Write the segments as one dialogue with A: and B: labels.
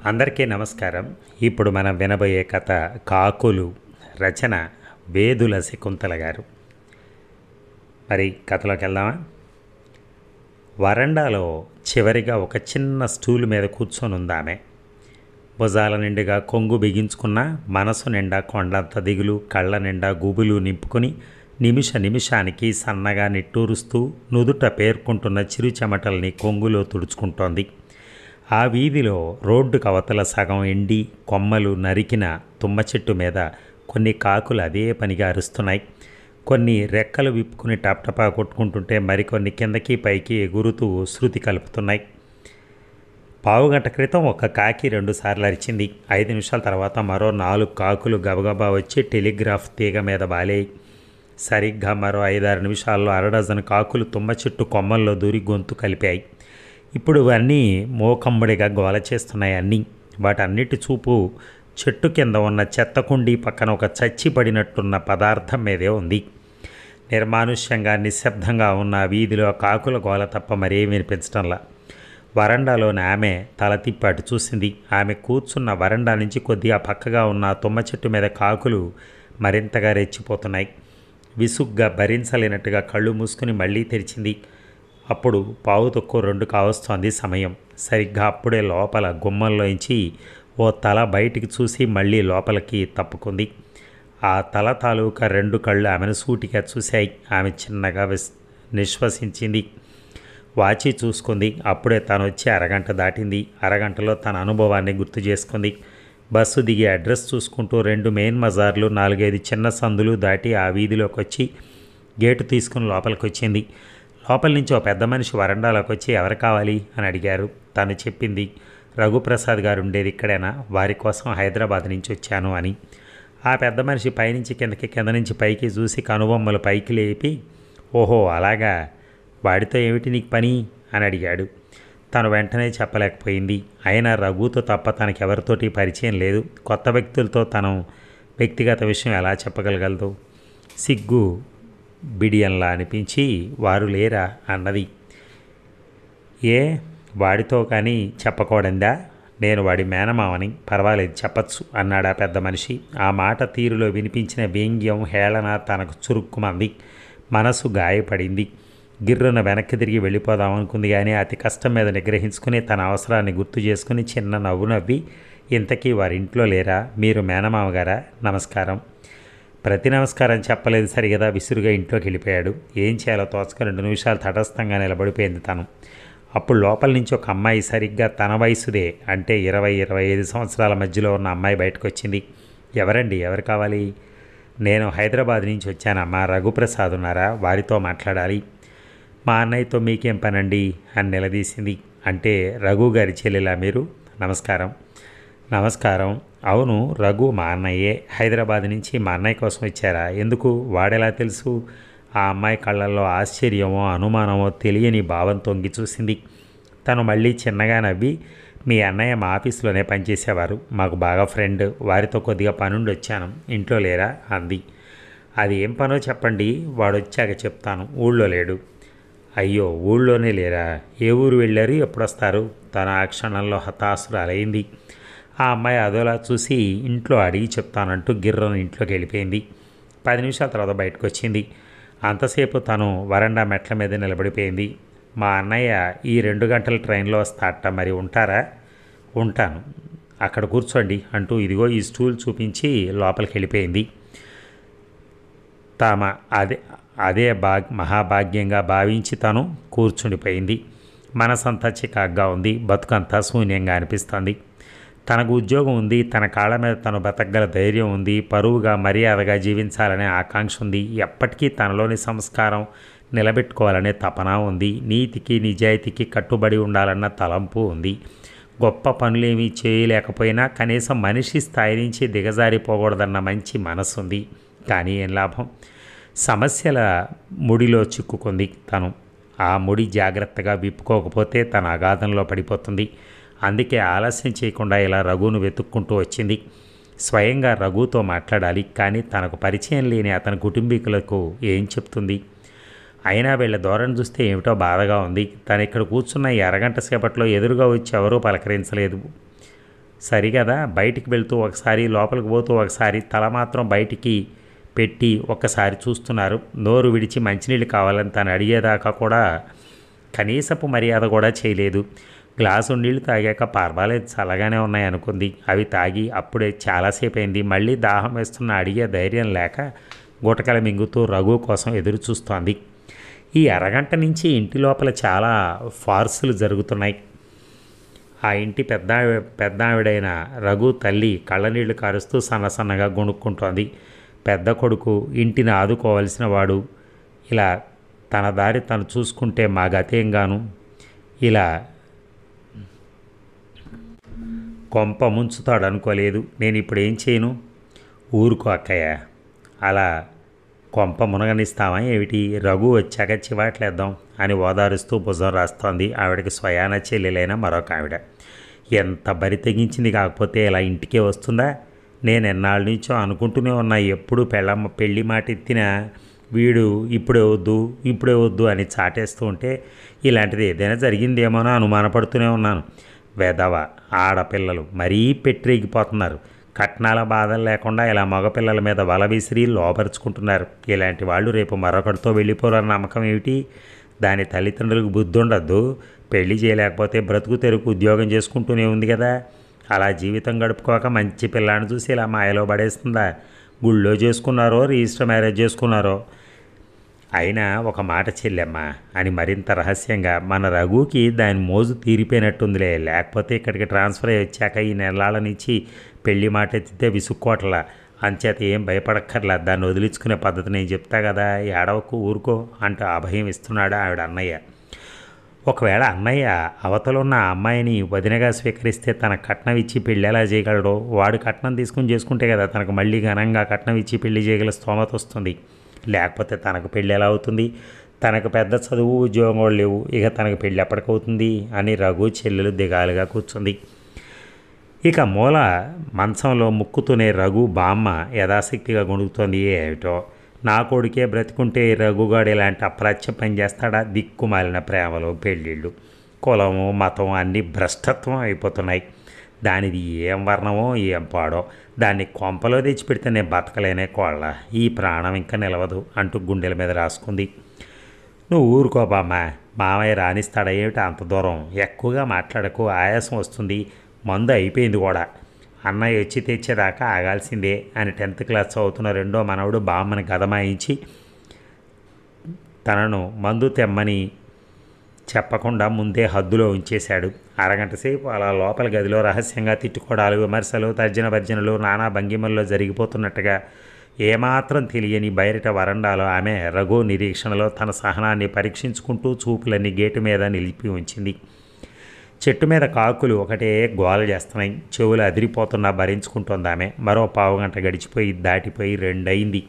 A: అందరికీ నమస్కారం. ఇప్పుడు మనం వినబోయే కథ 'కాకులు'. రచన వేదుల శకుంతల గారు. మరి కథలోకి వెళ్దామా? వరండాలో చివరిగా ఒక చిన్న స్టూల్ మీద కూర్చొని ఉందామె. భుజాల నిండుగా కొంగు బిగించుకున్న, మనసు నిండా కొండంత దిగులు, కళ్ళ నిండా గుబులు నింపుకొని నిమిషానికి సన్నగా నిట్టూరుస్తూ నుదుట పేర్కొంటున్న చిరు చెమటల్ని కొంగులో తుడుచుకుంటోంది. ఆ వీధిలో రోడ్డుకు అవతల సగం ఎండి కొమ్మలు నరికిన తుమ్మ చెట్టు మీద కొన్ని కాకులు అదే పనిగా అరుస్తున్నాయి. కొన్ని రెక్కలు విప్పుకుని టప్టపా కొట్టుకుంటుంటే మరికొన్ని కిందకి పైకి ఎగురుతూ శృతి కలుపుతున్నాయి. పావుగంట క్రితం ఒక కాకి 2 సార్లు అరిచింది. 5 నిమిషాల తర్వాత మరో 4 కాకులు గబగబా వచ్చి టెలిగ్రాఫ్ తీగ మీద బాలేయి. సరిగ్గా మరో 5-6 నిమిషాల్లో అరడజను కాకులు తుమ్మ చెట్టు కొమ్మల్లో దూరి గొంతు కలిపాయి. ఇప్పుడు ఇవన్నీ మోకమ్మడిగా గోల చేస్తున్నాయి. వాటన్నిటి చూపు చెట్టు కింద ఉన్న చెత్త కుండీ పక్కన ఒక చచ్చిపడినట్టున్న పదార్థం మీదే ఉంది. నిర్మానుష్యంగా నిశ్శబ్దంగా ఉన్న వీధిలో కాకుల గోల తప్ప మరేం వినిపించడంలా. వరండాలోని ఆమె తల తిప్పాటు చూసింది. ఆమె కూర్చున్న వరండా నుంచి కొద్దిగా పక్కగా ఉన్న తుమ్మ చెట్టు మీద కాకులు మరింతగా రెచ్చిపోతున్నాయి. విసుగ్గా భరించలేనట్టుగా కళ్ళు మూసుకుని మళ్ళీ తెరిచింది. అప్పుడు 2:15 కావస్తోంది సమయం. సరిగ్గా అప్పుడే లోపల గుమ్మంలోంచి ఓ తల బయటికి చూసి మళ్ళీ లోపలికి తప్పుకుంది. ఆ తల తాలూకా 2 కళ్ళు ఆమెను సూటిగా చూశాయి. ఆమె చిన్నగా నిశ్వసించింది. వాచి చూసుకుంది. అప్పుడే తను వచ్చి అరగంట దాటింది. అరగంటలో తన అనుభవాన్ని గుర్తు చేసుకుంది. బస్సు దిగి అడ్రస్ చూసుకుంటూ 2 మెయిన్ బజార్లు, 4-5 చిన్న సందులు దాటి ఆ వీధిలోకి వచ్చి గేటు తీసుకుని లోపలికి వచ్చింది. లోపల నుంచి ఓ పెద్ద మనిషి వరండాలోకి వచ్చి ఎవరు కావాలి అని అడిగారు. తను చెప్పింది, రఘుప్రసాద్ గారు ఉండేది ఇక్కడేనా, వారి కోసం హైదరాబాద్ నుంచి వచ్చాను అని. ఆ పెద్ద మనిషి పైనుంచి కిందకి, కింద నుంచి పైకి చూసి కనుబొమ్మలు పైకి లేపి, ఓహో అలాగా, వాడితో ఏమిటి నీకు పని అని అడిగాడు. తను వెంటనే చెప్పలేకపోయింది. అయినా రఘుతో తప్ప తనకెవరితోటి పరిచయం లేదు. కొత్త వ్యక్తులతో తను వ్యక్తిగత విషయం ఎలా చెప్పగలగలదు? సిగ్గు బిడియంలా అనిపించి, వారు లేరా అన్నది. ఏ వాడితో కానీ చెప్పకూడందా? నేను వాడి మేనమావని, పర్వాలేదు చెప్పచ్చు అన్నాడు ఆ పెద్ద మనిషి. ఆ మాట తీరులో వినిపించిన వ్యంగ్యం, హేళన తనకు చురుక్కుమంది. మనసు గాయపడింది. గిర్రున వెనక్కి తిరిగి వెళ్ళిపోదామనుకుంది. కానీ అతి కష్టం మీద నిగ్రహించుకుని తన అవసరాన్ని గుర్తు చేసుకుని చిన్న నవ్వు నవ్వి, ఇంతకీ వారింట్లో లేరా, మీరు మేనమామగారా, నమస్కారం. ప్రతి నమస్కారం చెప్పలేదు సరిగదా, విసురుగా ఇంట్లోకి వెళ్ళిపోయాడు. ఏం చేయాలో తోచక 2 నిమిషాలు తటస్థంగా నిలబడిపోయింది తను. అప్పుడు లోపల నుంచి ఒక అమ్మాయి, సరిగ్గా తన వయసుదే, అంటే 20-25 సంవత్సరాల మధ్యలో ఉన్న అమ్మాయి బయటకు వచ్చింది. ఎవరండి, ఎవరు కావాలి? నేను హైదరాబాద్ నుంచి వచ్చానమ్మా, రఘుప్రసాద్ ఉన్నారా, వారితో మాట్లాడాలి. మా అన్నయ్యతో మీకేం పనండి అని నిలదీసింది. అంటే రఘు గారి చెల్లెలా మీరు? నమస్కారం. నమస్కారం. అవును, రఘు మా అన్నయ్యే. హైదరాబాద్ నుంచి మా అన్నయ్య కోసం వచ్చారా? ఎందుకు, వాడెలా తెలుసు? ఆ అమ్మాయి కళ్ళల్లో ఆశ్చర్యమో అనుమానమో తెలియని భావం తొంగి చూసింది. తను మళ్ళీ చిన్నగా నవ్వి, మీ అన్నయ్య మా ఆఫీస్లోనే పనిచేసేవారు, మాకు బాగా ఫ్రెండ్, వారితో కొద్దిగా పనుండి వచ్చాను, ఇంట్లో లేరా అంది. అది ఏం పనో చెప్పండి, వాడొచ్చాక చెప్తాను. ఊళ్ళో లేడు. అయ్యో, ఊళ్ళోనే లేరా? ఏ ఊరు వెళ్ళారు, ఎప్పుడొస్తారు? తన ఆ క్షణంలో హతాశురాలైంది. ఆ అమ్మాయి అదోలా చూసి, ఇంట్లో అడిగి చెప్తానంటూ గిర్రను ఇంట్లోకి వెళ్ళిపోయింది. 10 నిమిషాల తర్వాత బయటకు వచ్చింది. అంతసేపు తను వరండా మెట్ల మీద నిలబడిపోయింది. మా అన్నయ్య ఈ 2 గంటల ట్రైన్లో వస్తాట, మరి ఉంటారా? ఉంటాను, అక్కడ కూర్చోండి అంటూ ఇదిగో ఈ స్టూల్ చూపించి లోపలికి వెళ్ళిపోయింది. అదే అదే మహాభాగ్యంగా భావించి తను కూర్చుండిపోయింది. మనసంతా చికాగ్గా ఉంది. బతుకంతా శూన్యంగా అనిపిస్తుంది. తనకు ఉద్యోగం ఉంది, తన కాళ్ళ మీద తను బతకగల ధైర్యం ఉంది, పరువుగా మర్యాదగా జీవించాలనే ఆకాంక్ష ఉంది, ఎప్పటికీ తనలోని సంస్కారం నిలబెట్టుకోవాలనే తపన ఉంది, నీతికి నిజాయితీకి కట్టుబడి ఉండాలన్న తలంపు ఉంది. గొప్ప పనులేమీ చేయలేకపోయినా కనీసం మనిషి స్థాయి నుంచి దిగజారిపోకూడదన్న మంచి మనసు ఉంది. కానీ ఏం లాభం? సమస్యల ముడిలో చిక్కుకుంది తను. ఆ ముడి జాగ్రత్తగా విప్పుకోకపోతే తన అగాధంలో పడిపోతుంది. అందుకే ఆలస్యం చేయకుండా ఇలా రఘును వెతుక్కుంటూ వచ్చింది. స్వయంగా రఘుతో మాట్లాడాలి, కానీ తనకు పరిచయం లేని అతని కుటుంబీకులకు ఏం చెప్తుంది? అయినా వీళ్ళ ధోరణి చూస్తే ఏమిటో బాధగా ఉంది. తను ఇక్కడ కూర్చున్న ఈ అరగంట సేపట్లో ఎదురుగా వచ్చి ఎవరూ పలకరించలేదు. సరిగదా, బయటికి వెళ్తూ ఒకసారి లోపలికి పోతూ ఒకసారి తల మాత్రం బయటికి పెట్టి ఒక్కసారి చూస్తున్నారు. నోరు విడిచి మంచినీళ్ళు కావాలని తను అడిగేదాకా కూడా కనీసపు మర్యాద కూడా చేయలేదు. గ్లాసు నీళ్లు తాగాక పర్వాలేదు చల్లగానే ఉన్నాయి అనుకుంది. అవి తాగి అప్పుడే చాలాసేపు అయింది. మళ్ళీ దాహం వేస్తున్న అడిగే ధైర్యం లేక గుటకలు మింగుతూ రఘు కోసం ఎదురు చూస్తోంది. ఈ అరగంట నుంచి ఇంటి లోపల చాలా ఫార్సులు జరుగుతున్నాయి. ఆ ఇంటి పెద్దావిడైన రఘు తల్లి కళ్ళనీళ్లు కారుస్తూ సన్నసన్నగా గొణుక్కుంటోంది. పెద్ద కొడుకు ఇంటిని ఆదుకోవాల్సిన వాడు ఇలా తన దారి తను చూసుకుంటే మా గతేంగాను ఇలా కొంప ముంచుతాడు అనుకోలేదు. నేను ఇప్పుడు ఏం చేయను? ఊరుకో అక్కయ్య, అలా కొంప మునగనిస్తావా ఏమిటి? రఘు వచ్చాక చివాట్లేద్దాం అని ఓదారుస్తూ భుజం రాస్తోంది ఆవిడకి స్వయాన చెల్లెలైన మరొక ఆవిడ. ఎంత బరి తెగించింది కాకపోతే ఇలా ఇంటికే వస్తుందా? నేను ఎన్నాళ్ళ నుంచో అనుకుంటూనే ఉన్నా, ఎప్పుడు పెళ్ళి మాట ఎత్తిన వీడు ఇప్పుడే వద్దు అని చాటేస్తూ ఉంటే ఇలాంటిది ఏదైనా జరిగిందేమోనో అనుమానపడుతూనే ఉన్నాను. వెధవ ఆడపిల్లలు మరీ పెట్టిరేగిపోతున్నారు. కట్నాల బాధలు లేకుండా ఇలా మగపిల్లల మీద వల విసిరి లోపరుచుకుంటున్నారు. ఇలాంటి వాళ్ళు రేపు మరొకటితో వెళ్ళిపోరన్న నమ్మకం ఏమిటి? దాని తల్లిదండ్రులకు బుద్ధి ఉండద్దు. పెళ్లి చేయలేకపోతే బ్రతుకు తెరుకు ఉద్యోగం చేసుకుంటూనే ఉంది కదా. అలా జీవితం గడుపుకోక మంచి పిల్లాన్ని చూసి ఇలా మాయలో పడేస్తుందా? గుళ్ళో చేసుకున్నారో రిజిస్టర్ మ్యారేజ్ చేసుకున్నారో. అయినా ఒక మాట చెల్లెమ్మ అని మరింత రహస్యంగా, మన రఘుకి దాని మోజు తీరిపోయినట్టుందిలే. లేకపోతే ఇక్కడికి ట్రాన్స్ఫర్ అయ్యి వచ్చాక ఈ నెలల నుంచి పెళ్లి మాట ఎత్తితే విసుక్కోట్లా. అంచేత ఏం భయపడక్కర్లా, దాన్ని వదిలించుకునే పద్ధతి నేను చెప్తా కదా, ఏడవకు ఊరుకో అంటూ అభయం ఇస్తున్నాడు ఆవిడ అన్నయ్య. ఒకవేళ అన్నయ్య అవతలున్న ఆ అమ్మాయిని వదినగా స్వీకరిస్తే తన కట్నం ఇచ్చి పెళ్ళి ఎలా చేయగలడో? వాడు కట్నం తీసుకుని చేసుకుంటే కదా తనకు మళ్ళీ ఘనంగా కట్నం ఇచ్చి పెళ్లి చేయగల స్తోమత వస్తుంది. లేకపోతే తనకు పెళ్ళి ఎలా అవుతుంది? తనకు పెద్ద చదువు ఉద్యోగం కూడా లేవు, ఇక తనకు పెళ్ళి ఎప్పటికవుతుంది అని రఘు చెల్లెలు దిగాలుగా కూర్చుంది. ఇక మూల మంచంలో ముక్కుతూనే రఘు బామ్మ యథాశక్తిగా గొణుకుతోంది. ఏమిటో నా కొడుకే బ్రతికుంటే రఘుగాడు ఇలాంటి అప్రాచ్య పని చేస్తాడా? దిక్కుమాలిన ప్రేమలు, పెళ్ళిళ్ళు, కులము, మతం అన్నీ భ్రష్టత్వం అయిపోతున్నాయి. దానిది ఏం వర్ణమో ఏం పాడో, దాన్ని కొంపలో తెచ్చిపెడితే నేను బతకలేనే కోళ్ళ, ఈ ప్రాణం ఇంకా నిలవదు అంటూ గుండెల మీద రాసుకుంది. నువ్వు ఊరుకో బామ్మ, మామయ్య రాణిస్తాడా ఏమిటి అంత దూరం? ఎక్కువగా మాట్లాడకు, ఆయాసం వస్తుంది, మందు అయిపోయింది కూడా. అన్నయ్య వచ్చి తెచ్చేదాకా ఆగాల్సిందే అని 10th క్లాస్ చదువుతున్న రెండో మనవడు బామ్మని గదమాయించి తనను మందు తెమ్మని చెప్పకుండా ముందే హద్దులో ఉంచేశాడు. అరగంట సేపు అలా లోపల గదిలో రహస్యంగా తిట్టుకోవడాలు, విమర్శలు, తర్జన భర్జనలు నానా భంగిమల్లో జరిగిపోతున్నట్టుగా ఏమాత్రం తెలియని బయట వరండాలో ఆమె రఘు నిరీక్షణలో తన సహనాన్ని పరీక్షించుకుంటూ చూపులన్నీ గేటు మీద నిలిపి ఉంచింది. చెట్టు మీద కాకులు ఒకటే గోల చేస్తున్నాయి. చెవులు అదిరిపోతున్నా భరించుకుంటోంది ఆమె. మరో పావుగంట గడిచిపోయి దాటిపోయి 2 అయింది.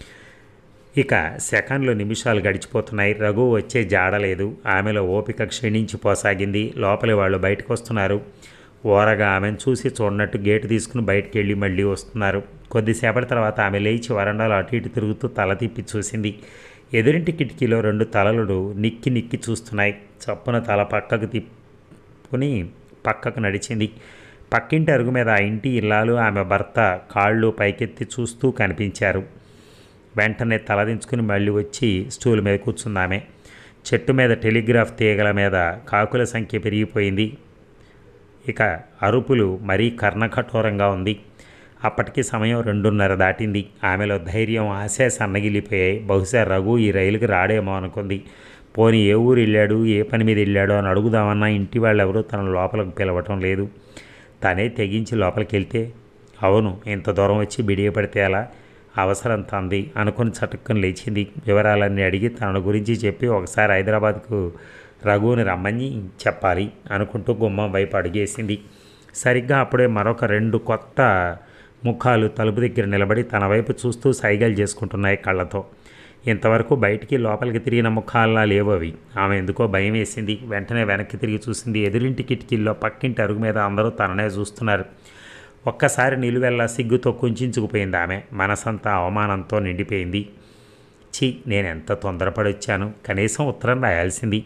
A: ఇక సెకండ్లు నిమిషాలు గడిచిపోతున్నాయి. రఘు వచ్చే జాడలేదు. ఆమెలో ఓపిక క్షీణించిపోసాగింది. లోపలి వాళ్ళు బయటకు వస్తున్నారు. ఓరగా ఆమెను చూసి చూడనట్టు గేటు తీసుకుని బయటికి వెళ్ళి మళ్ళీ వస్తున్నారు. కొద్దిసేపటి తర్వాత ఆమె లేచి వరండాలో అటు ఇటు తిరుగుతూ తల తిప్పి చూసింది. ఎదురింటి కిటికీలో 2 తలలు నిక్కి చూస్తున్నాయి. చప్పున తల పక్కకు తిప్పుకుని పక్కకు నడిచింది. పక్కింటి అరుగు మీద ఆ ఇంటి ఇల్లాలు ఆమె భర్త కాళ్ళు పైకెత్తి చూస్తూ కనిపించారు. వెంటనే తలదించుకుని మళ్ళీ వచ్చి స్టూల్ మీద కూర్చుందామె. చెట్టు మీద టెలిగ్రాఫ్ తీగల మీద కాకుల సంఖ్య పెరిగిపోయింది. ఇక అరుపులు మరీ కర్ణకఠోరంగా ఉంది. అప్పటికి సమయం 2:30 దాటింది. ఆమెలో ధైర్యం, ఆశ సన్నగిలిపోయాయి. బహుశా రఘు ఈ రైలుకి రాడేమో అనుకుంది. పోనీ ఏ ఊరు వెళ్ళాడు, ఏ పని మీద వెళ్ళాడో అని అడుగుదామన్నా ఇంటి వాళ్ళు ఎవరూ తన లోపలికి పిలవటం లేదు. తనే తెగించి లోపలికి వెళ్తే, అవును ఇంత దూరం వచ్చి బిడియపడితే అలా, అవసరం తంది అనుకుని చటుక్కుని లేచింది. వివరాలన్నీ అడిగి తన గురించి చెప్పి ఒకసారి హైదరాబాద్కు రఘుని రమ్మని చెప్పాలి అనుకుంటూ గుమ్మం వైపు అడిగేసింది. సరిగ్గా అప్పుడే మరొక 2 కొత్త ముఖాలు తలుపు దగ్గర నిలబడి తన వైపు చూస్తూ సైగలు చేసుకుంటున్నాయి కళ్ళతో. ఇంతవరకు బయటికి లోపలికి తిరిగిన ముఖాల్లా లేవవి. ఆమె ఎందుకో భయం వేసింది. వెంటనే వెనక్కి తిరిగి చూసింది. ఎదురింటి కిటికీల్లో పక్కింటి అరుగు మీద అందరూ తననే చూస్తున్నారు. ఒక్కసారి నిలువెల్లా సిగ్గుతో కుంచుకుపోయింది ఆమె. మనసంతా అవమానంతో నిండిపోయింది. ఛీ, నేనెంత తొందరపడి వచ్చాను, కనీసం ఉత్తరం రాయాల్సింది.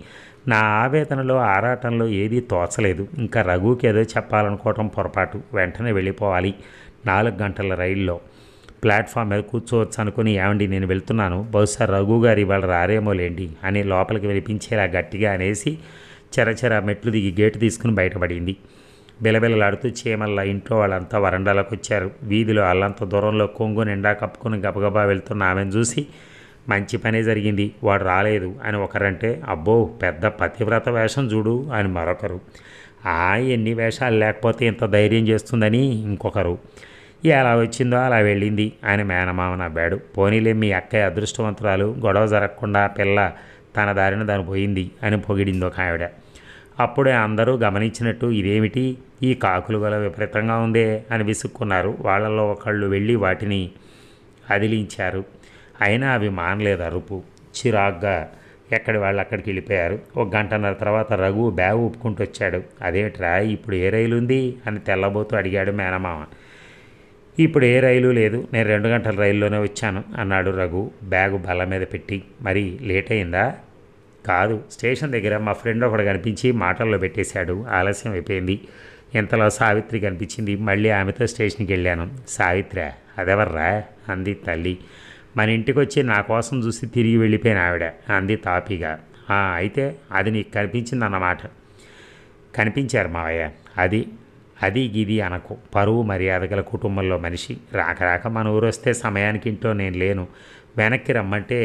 A: నా ఆవేదనలో ఆరాటంలో ఏదీ తోచలేదు. ఇంకా రఘుకి ఏదో చెప్పాలనుకోవటం పొరపాటు. వెంటనే వెళ్ళిపోవాలి. 4 గంటల రైల్లో ప్లాట్ఫామ్ మీద కూర్చోవచ్చు అనుకుని, ఏమండి నేను వెళ్తున్నాను, బహుశా రఘు గారు ఇవాళ రారేమోలేండి అని లోపలికి వినిపించేలా గట్టిగా అనేసి చెరచెర మెట్లు దిగి గేటు తీసుకుని బయటపడింది. బిలబిలలాడుతూ చీమల్లా ఇంట్లో వాళ్ళంతా వరండాలోకి వచ్చారు. వీధిలో అల్లంత దూరంలో కొంగు నిండా కప్పుకుని గబగబా వెళ్తున్న ఆమెను చూసి, మంచి పనే జరిగింది, వాడు రాలేదు అని ఒకరంటే, అబ్బో పెద్ద పతివ్రత వేషం చూడు అని మరొకరు, ఎన్ని వేషాలు లేకపోతే ఇంత ధైర్యం చేస్తుందని ఇంకొకరు, ఎలా వచ్చిందో అలా వెళ్ళింది అని మేనమామ నవ్వాడు. పోనీలే మీ అక్కయ్య అదృష్టవంతురాలు, గొడవ జరగకుండా పిల్ల తన దారిన దాని పోయింది అని పొగిడింది ఒక ఆవిడ. అప్పుడే అందరూ గమనించినట్టు, ఇదేమిటి ఈ కాకులు గల విపరీతంగా ఉందే అని విసుక్కున్నారు. వాళ్ళల్లో ఒకళ్ళు వెళ్ళి వాటిని అదిలించారు. అయినా అవి మానలేదు అరుపు. చిరాగ్గా ఎక్కడి వాళ్ళు అక్కడికి వెళ్ళిపోయారు. 1 గంటన్నర తర్వాత రఘు బ్యాగ్ ఊపుకుంటూ వచ్చాడు. అదేమిట్రా ఇప్పుడు ఏ రైలు ఉంది అని తెల్లబోతూ అడిగాడు మేనమామ. ఇప్పుడు ఏ రైలు లేదు, నేను 2 గంటల రైల్లోనే వచ్చాను అన్నాడు రఘు బ్యాగు బల్ల మీద పెట్టి. మరి లేట్ అయిందా? కాదు, స్టేషన్ దగ్గర మా ఫ్రెండ్ ఒకడు కనిపించి మాటల్లో పెట్టేశాడు, ఆలస్యం అయిపోయింది. ఇంతలో సావిత్రి కనిపించింది. మళ్ళీ ఆమెతో స్టేషన్కి వెళ్ళాను. సావిత్రా? అదెవర్రా అంది తల్లి. మన ఇంటికి వచ్చి నా కోసం చూసి తిరిగి వెళ్ళిపోయిన ఆవిడ అంది తాపీగా. అయితే అది నీకు కనిపించింది అన్నమాట. కనిపించారు మావయ్య. అది గిది అనకు, పరువు మర్యాద గల కుటుంబంలో మనిషి. రాక మన ఊరు వస్తే సమయానికి ఇంట్లో నేను లేను. వెనక్కి రమ్మంటే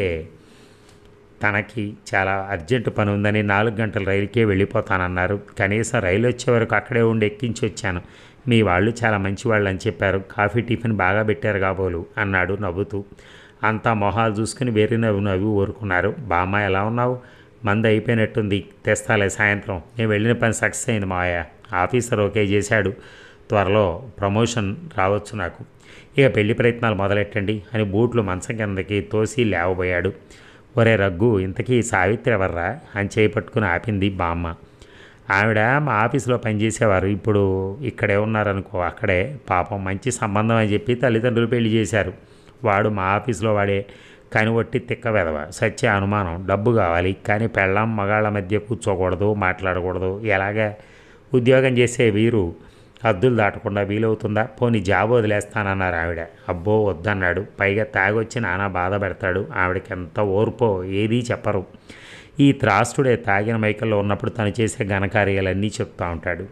A: తనకి చాలా అర్జెంటు పని ఉందని 4 గంటల రైలుకే వెళ్ళిపోతానన్నారు. కనీసం రైలు వచ్చే వరకు అక్కడే ఉండి ఎక్కించి వచ్చాను. మీ వాళ్ళు చాలా మంచివాళ్ళు అని చెప్పారు. కాఫీ టిఫిన్ బాగా పెట్టారు కాబోలు అన్నాడు నవ్వుతూ. అంతా మొహాలు చూసుకుని వేరే నవ్వి ఊరుకున్నారు. బామ్మ ఎలా ఉన్నావు? మంది అయిపోయినట్టుంది, తెస్తాలే సాయంత్రం. నేను వెళ్ళిన పని సక్సెస్ అయింది మావయ్య. ఆఫీసర్ ఓకే చేశాడు. త్వరలో ప్రమోషన్ రావచ్చు నాకు. ఇక పెళ్లి ప్రయత్నాలు మొదలెట్టండి అని బూట్లు మంచం కిందకి తోసి లేవబోయాడు. ఒరే రఘు, ఇంతకీ సావిత్రి ఎవర్రా అని చేపట్టుకుని ఆపింది బామ్మ. ఆవిడ మా ఆఫీసులో పనిచేసేవారు, ఇప్పుడు ఇక్కడే ఉన్నారనుకో. అక్కడే పాపం మంచి సంబంధం అని చెప్పి తల్లిదండ్రులు పెళ్లి చేశారు. వాడు మా ఆఫీసులో వాడే, కానీ ఒట్టి తిక్క వెదవ. సత్య అనుమానం, డబ్బు కావాలి, కానీ పెళ్ళాం మగాళ్ళ మధ్య కూర్చోకూడదు, మాట్లాడకూడదు. ఎలాగా ఉద్యోగం చేసే వీరు హద్దులు దాటకుండా వీలవుతుందా? పోనీ జాబ్ వదిలేస్తానన్నారు ఆవిడ. అబ్బో వద్దన్నాడు. పైగా తాగొచ్చి నానా బాధ పెడతాడు. ఆవిడకి ఎంత ఓర్పో ఏదీ చెప్పరు. ఈ త్రాస్తుడే తాగిన మైకల్లో ఉన్నప్పుడు తను చేసే ఘనకార్యాలన్నీ చెప్తూ ఉంటాడు.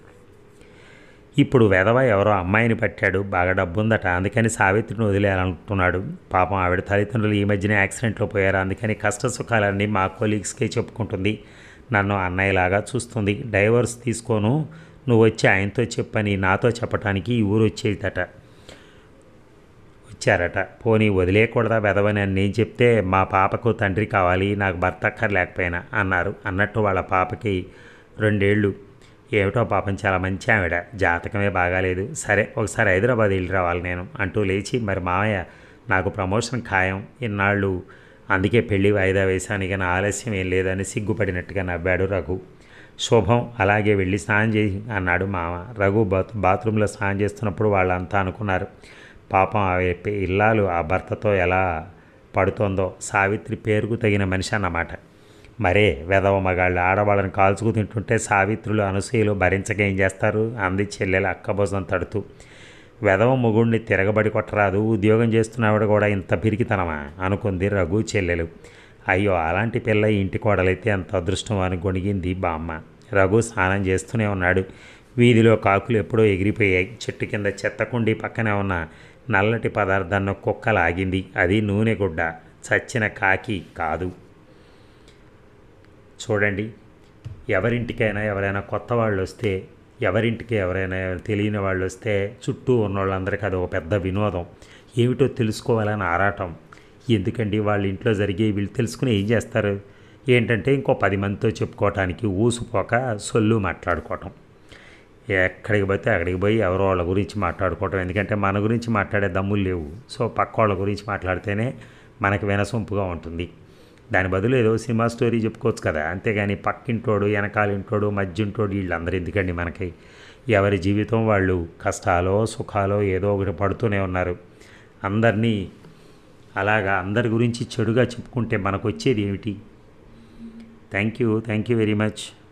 A: ఇప్పుడు వెధవ ఎవరో అమ్మాయిని పట్టాడు, బాగా డబ్బుందట, అందుకని సావిత్రిని వదిలేయాలనుకుంటున్నాడు. పాపం ఆవిడ తల్లిదండ్రులు ఈ మధ్యనే యాక్సిడెంట్లో పోయారు. అందుకని కష్ట సుఖాలన్నీ మా కొలీగ్స్కే చెప్పుకుంటుంది. నన్ను అన్నయ్యలాగా చూస్తుంది. డైవర్స్ తీసుకోను, నువ్వు వచ్చి ఆయనతో చెప్పని నాతో చెప్పడానికి ఈ ఊరు వచ్చారట. పోనీ వదిలేయకూడదా వెధవని అని నేను చెప్తే, మా పాపకు తండ్రి కావాలి, నాకు భర్త అక్కర్లేకపోయినా అన్నారు. అన్నట్టు వాళ్ళ పాపకి 2 ఏళ్ళు. ఏమిటో పాపం చాలా మంచి ఆవిడ, జాతకమే బాగాలేదు. సరే ఒకసారి హైదరాబాద్ వెళ్ళి రావాలి నేను అంటూ లేచి, మరి మామయ్య నాకు ప్రమోషన్ ఖాయం, ఇన్నాళ్ళు అందుకే పెళ్ళి వాయిదా వేశాను, ఇక నా ఆలస్యం ఏం లేదని సిగ్గుపడినట్టుగా నవ్వాడు రఘు. శుభం, అలాగే వెళ్ళి స్నానం చేసి అన్నాడు మామ. రఘు బాత్రూంలో స్నానం చేస్తున్నప్పుడు వాళ్ళంతా అనుకున్నారు, పాపం ఆ ఇల్లాలు ఆ భర్తతో ఎలా పడుతోందో. సావిత్రి పేరుకు తగిన మనిషి అన్నమాట. మరే వెధవ మగాళ్ళు ఆడవాళ్ళని కాల్చుకు తింటుంటే సావిత్రులు అనసూయలు భరించక ఏం చేస్తారు అంది చెల్లెలు అక్కబోసం తడుతూ. వెధవ మొగుడిని తిరగబడి కొట్టరాదు, ఉద్యోగం చేస్తున్నావిడ కూడా ఇంత పిరికితనమా అనుకుంది రఘు చెల్లెలు. అయ్యో అలాంటి పిల్ల ఇంటి కోడలైతే అంత అదృష్టం అని గొణిగింది బామ్మ. రఘు స్నానం చేస్తూనే ఉన్నాడు. వీధిలో కాకులు ఎప్పుడో ఎగిరిపోయాయి. చెట్టు కింద చెత్తకుండి పక్కనే ఉన్న నల్లటి పదార్థాన్ని కుక్క లాగింది. అది నూనె గుడ్డ, చచ్చిన కాకి కాదు. చూడండి, ఎవరింటికైనా ఎవరైనా కొత్త వాళ్ళు వస్తే, ఎవరింటికి ఎవరైనా తెలియని వాళ్ళు వస్తే చుట్టూ ఉన్న వాళ్ళందరికీ అది ఒక పెద్ద వినోదం. ఏమిటో తెలుసుకోవాలని ఆరాటం. ఎందుకండి వాళ్ళ ఇంట్లో జరిగే వీళ్ళు తెలుసుకుని ఏం చేస్తారు? ఏంటంటే ఇంకో 10 మందితో చెప్పుకోవటానికి ఊసిపోక సొల్లు మాట్లాడుకోవటం. ఎక్కడికి పోతే అక్కడికి పోయి ఎవరో వాళ్ళ గురించి మాట్లాడుకోవటం. ఎందుకంటే మన గురించి మాట్లాడే దమ్ములు లేవు. సో పక్క వాళ్ళ గురించి మాట్లాడితేనే మనకి వినసొంపుగా ఉంటుంది. దాని బదులు ఏదో సినిమా స్టోరీ చెప్పుకోవచ్చు కదా, అంతేగాని పక్కింటోడు, వెనకాలింటోడు, మధ్యంటోడు వీళ్ళందరూ ఎందుకండి మనకి? ఎవరి జీవితం వాళ్ళు కష్టాలో సుఖాలో ఏదో ఒకటి పడుతూనే ఉన్నారు. అందరినీ అలాగా అందరి గురించి చెడుగా చెప్పుకుంటే మనకు వచ్చేది ఏమిటి? Thank you very much.